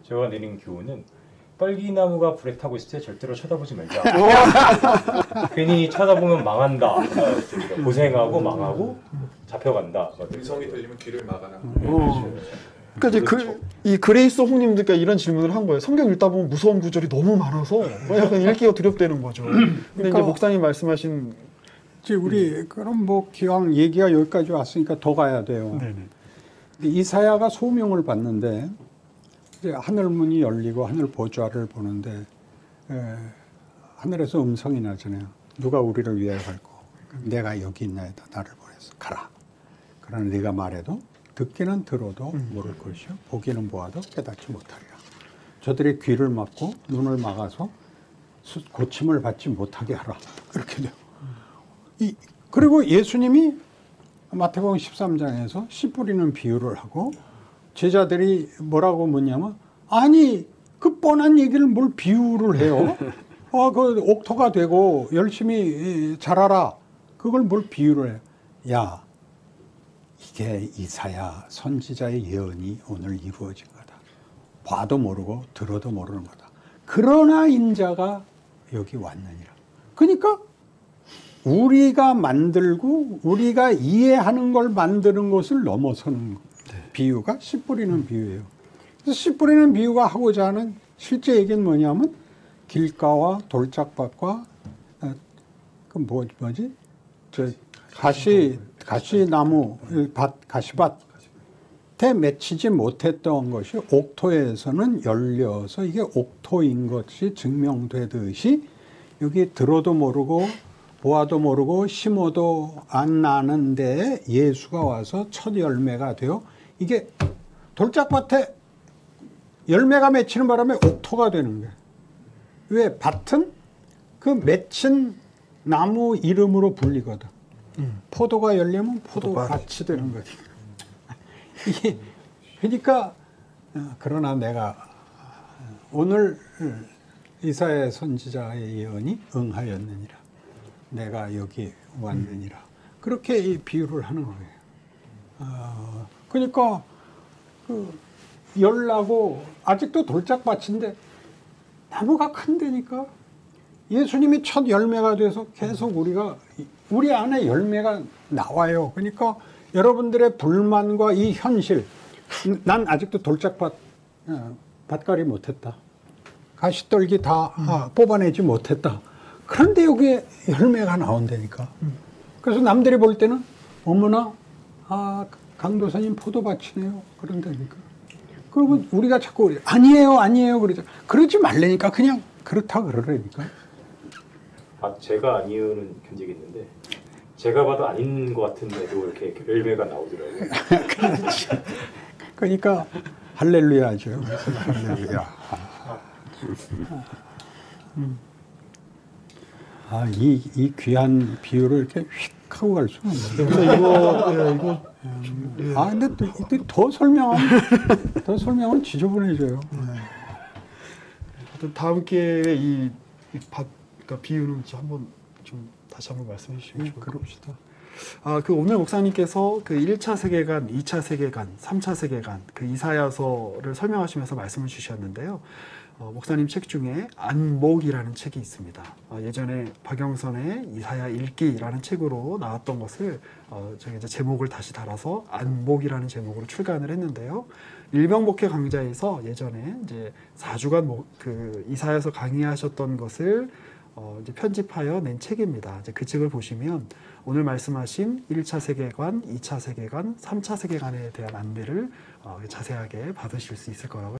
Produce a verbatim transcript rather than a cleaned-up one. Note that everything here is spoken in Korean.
제가 내린 교훈은 빨기나무가 불에 타고 있을 때 절대로 쳐다보지 말자. 괜히 쳐다보면 망한다. 고생하고 망하고 잡혀간다. 음성이 들리면 귀를 막아라. 어. 그러니까 이제 그, 이 그레이스 호님들께 이런 질문을 한 거예요. 성경 읽다 보면 무서운 구절이 너무 많아서 약간 읽기가 두렵다는 거죠. 근데 그러니까, 이제 목사님 말씀하신 이제 우리 그럼 뭐 기왕 얘기가 여기까지 왔으니까 더 가야 돼요. 네네. 이사야가 소명을 받는데 이제 하늘 문이 열리고 하늘 보좌를 보는데 에, 하늘에서 음성이 나잖아요. 누가 우리를 위하여 갈고 내가 여기 있나이다. 나를 보내서 가라. 그러나 네가 말해도 듣기는 들어도 음. 모를 것이요 보기는 보아도 깨닫지 못하리라. 저들의 귀를 막고 눈을 막아서 고침을 받지 못하게 하라. 그렇게 돼요. 이, 그리고 예수님이 마태복음 십삼 장에서 씨 뿌리는 비유를 하고 제자들이 뭐라고 묻냐면 아니 그 뻔한 얘기를 뭘 비유를 해요? 어, 그 옥토가 되고 열심히 자라라. 그걸 뭘 비유를 해요? 야, 이게 이사야 선지자의 예언이 오늘 이루어진 거다. 봐도 모르고 들어도 모르는 거다. 그러나 인자가 여기 왔느니라. 그러니까 우리가 만들고 우리가 이해하는 걸 만드는 것을 넘어서는 네. 비유가 씨 뿌리는 비유예요. 그래서 씨 뿌리는 비유가 하고자 하는 실제 얘기는 뭐냐면 길가와 돌짝밭과 어, 그 뭐, 뭐지? 저 가시 가시나무 밭 가시밭에 맺히지 못했던 것이 옥토에서는 열려서 이게 옥토인 것이 증명되듯이 여기 들어도 모르고 보아도 모르고 심어도 안 나는데 예수가 와서 첫 열매가 되어 이게 돌짝밭에 열매가 맺히는 바람에 옥토가 되는 거예요. 왜? 밭은 그 맺힌 나무 이름으로 불리거든. 음. 포도가 열리면 포도밭이 되는 거지. 이게 그러니까 그러나 내가 오늘 이사야 선지자의 예언이 응하였느니라. 내가 여기 왔느니라. 음. 그렇게 이 비유를 하는 거예요. 어, 그러니까 그 열나고 아직도 돌짝밭인데 나무가 큰데니까 예수님이 첫 열매가 돼서 계속 우리가 우리 안에 열매가 나와요. 그러니까 여러분들의 불만과 이 현실, 난 아직도 돌짝밭 어, 밭갈이 못했다. 가시떨기 다 음. 아, 뽑아내지 못했다. 그런데 여기에 열매가 나온다니까. 음. 그래서 남들이 볼 때는 어머나 아, 강도사님 포도밭이네요. 그런다니까. 그리고 우리가 자꾸 아니에요 아니에요 그러죠. 그러지 말라니까. 그냥 그렇다 그러라니까. 아, 제가 아니요는 견디겠는데 제가 봐도 아닌 것 같은데도 이렇게 열매가 나오더라고요. 그렇지. 그러니까 할렐루야죠. 할렐루야. 음. 아, 이, 이 귀한 비유를 이렇게 휙 하고 갈 수는 없는데. 이거, 예, 이거. 예. 아, 근데 또, 또 더 설명하면, 더 설명은 지저분해져요. 네. 다음 기회에 이, 이 밭, 그러니까 비유는 한번 좀 다시 한번 말씀해 주시면 네, 좋을 것 같습니다. 아, 그 오늘 목사님께서 그 일 차 세계관, 이 차 세계관, 삼 차 세계관, 그 이사야서를 설명하시면서 말씀을 주셨는데요. 어, 목사님 책 중에 안목이라는 책이 있습니다. 어, 예전에 박영선의 이사야 읽기라는 책으로 나왔던 것을 어, 저희 이제 제목을 다시 달아서 안목이라는 제목으로 출간을 했는데요. 일병목회 강좌에서 예전에 이제 사 주간 뭐, 그 이사야서 강의하셨던 것을 어, 이제 편집하여 낸 책입니다. 이제 그 책을 보시면 오늘 말씀하신 일 차 세계관, 이 차 세계관, 삼 차 세계관에 대한 안내를 어, 자세하게 받으실 수 있을 거라고